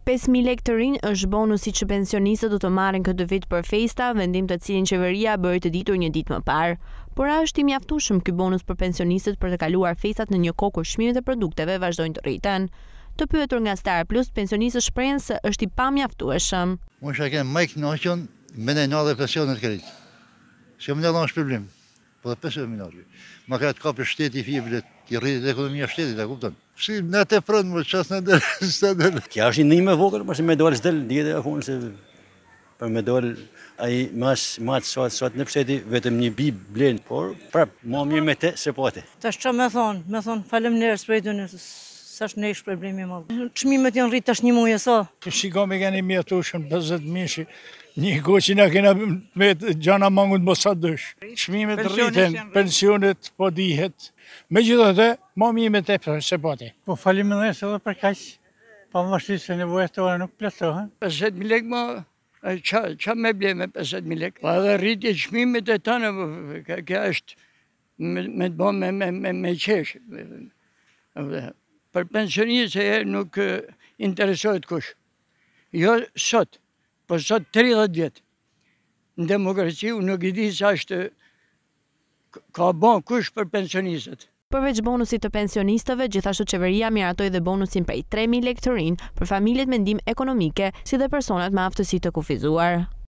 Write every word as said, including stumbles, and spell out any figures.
pesë mijë lekë të rinj është bonusi që pensionistët do të marrin këtë vit për festa, vendim të cilin qeveria bëri të ditur një ditë më parë. Por a është i mjaftueshëm ky bonus për pensionistët për të kaluar festat në një kohë kur çmimet e produkteve vazhdojnë të rriten? Të pyetur nga StarPlus, pensionistët shprehen se është i pamjaftueshëm. Unë shka kem më i kënaqur me në dhe pensionet kërit. Se më ndalon shpërblim. Po dhe pesë minutë. Ma ka të kapë shteti i fibrit, i rritit ekonomia shtetit, e kupton? Si në të prënë, më qasë në dërë. Kja është një me vogël, përse me dole s'del, djetë e akunë se për me dole, a i mas matë sot, sot në pështeti, vetëm një bi blenë, por prap, ma mirë me te, se po te. Tash që me thonë, me thonë, falem nërës për e të nësë, sa është ne shpërblimi më. Çmimet janë rritë tash një muaj e sa. Shiko me keni mjaftueshëm pesëdhjetë mijë, një kohë që na kena me gjana mangut mos sa dësh. Çmimet rriten, pensionet po dihet. Megjithatë, më mirë me te se po te. Po faleminderit edhe për kaq. Pavarësisht se nevojat tona nuk plotësohen. pesëdhjetë mijë lekë më ça ça më blen me pesëdhjetë mijë lekë. Pa edhe rritje çmimit e tënë, kjo është me të bëjë me me me qesh. Për pensionistë nuk interesohet kush. Jo sot, po sot tridhjetë vjet. Në demokraci unë nuk i di sa është ka bon kush për pensionistët. Përveç bonusit të pensionistëve, gjithashtu qeveria miratoi dhe bonusin prej tre mijë lekë të rinj për familjet me ndihmë ekonomike, si dhe personat me aftësi të kufizuar.